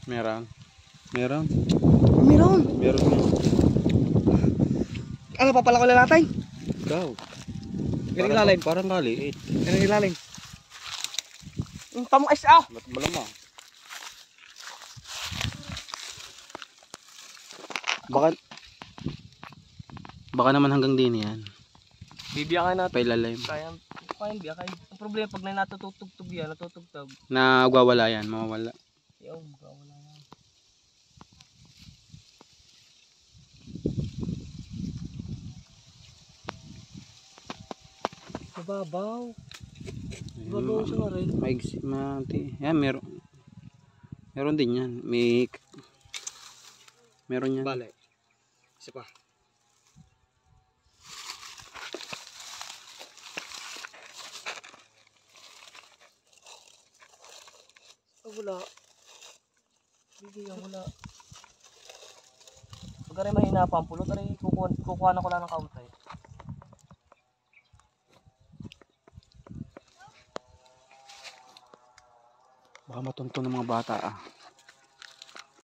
Meron. Meron. Meron. Meron nga. Ano, papalako na natin? Ikaw. Galing lalim. Parang maliit. Galing ilalim. Yung tamas ah. Ba't malamang? Baka naman hanggang din yan. Bibiyakan natin. Pailalim. Kaya biyakan. Ang problema pag natutugtog yan, natutugtog. Nagwawala yan, mawawala. Yung wala yan. Mababaw. Mababaw siya na rin. Yan, meron din yan. Meron yan. Bale. Isa pa. Wala. Bibigyan wala. Pag rin mahina pa ang pulot, kukuha na ko lang ng kaunti. Baka matunto ng mga bata ah.